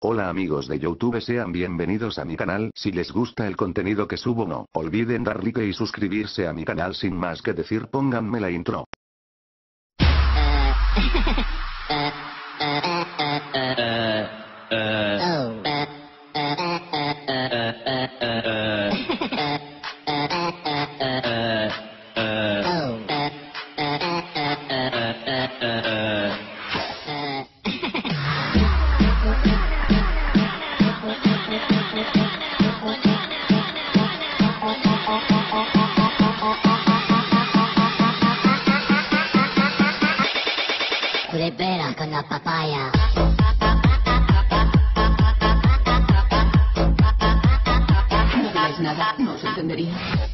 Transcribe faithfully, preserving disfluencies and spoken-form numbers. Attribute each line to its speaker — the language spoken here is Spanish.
Speaker 1: Hola amigos de YouTube, sean bienvenidos a mi canal. Si les gusta el contenido que subo, no olviden dar like y suscribirse a mi canal. Sin más que decir, pónganme la intro.
Speaker 2: Culebera con la papaya.
Speaker 3: No digáis nada, no os entendería.